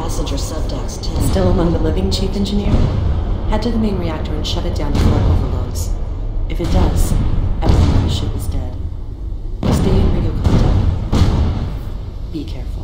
Passenger subdecks 10. Still among the living, Chief Engineer? Head to the main reactor and shut it down before it overloads. If it does, everyone on the ship is dead. Stay in radio contact. Be careful.